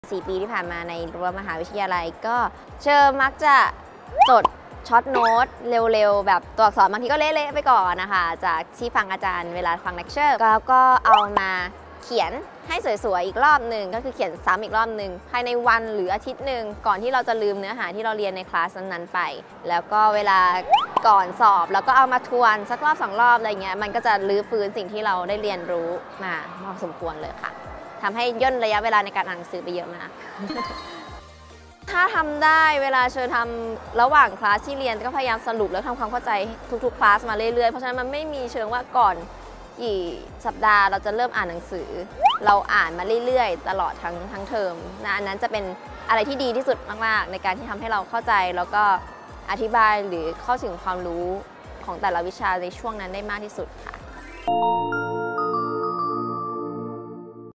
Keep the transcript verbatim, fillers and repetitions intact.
สี่ปีที่ผ่านมาในรั้วมหาวิทยาลัยก็เชอมักจะจดช็อตโน้ตเร็วๆแบบตัวอักษรบางทีก็เละๆไปก่อนนะคะจากที่ฟังอาจารย์เวลาฟังเลคเชอร์แล้วก็เอามาเขียนให้สวยๆอีกรอบหนึ่งก็คือเขียนซ้ำอีกรอบหนึ่งภายในวันหรืออาทิตย์หนึ่งก่อนที่เราจะลืมเนื้อหาที่เราเรียนในคลาสนั้นๆไปแล้วก็เวลาก่อนสอบแล้วก็เอามาทวนสักรอบสองรอบอะไรเงี้ยมันก็จะรื้อฟื้นสิ่งที่เราได้เรียนรู้มาพอสมควรเลยค่ะทำให้ย่นระยะเวลาในการอ่านหนังสือไปเยอะมาก ถ้าทำได้เวลาเชิญทำระหว่างคลาสที่เรียนก็พยายามสรุปแล้วทำความเข้าใจทุกๆคลาสมาเรื่อยๆเพราะฉะนั้นมันไม่มีเชิงว่าก่อนกี่สัปดาห์เราจะเริ่มอ่านหนังสือเราอ่านมาเรื่อยๆตลอดทั้งทั้งเทอมนะอันนั้นจะเป็นอะไรที่ดีที่สุดมากๆในการที่ทำให้เราเข้าใจแล้วก็อธิบายหรือเข้าถึงความรู้ของแต่ละวิชาในช่วงนั้นได้มากที่สุดค่ะ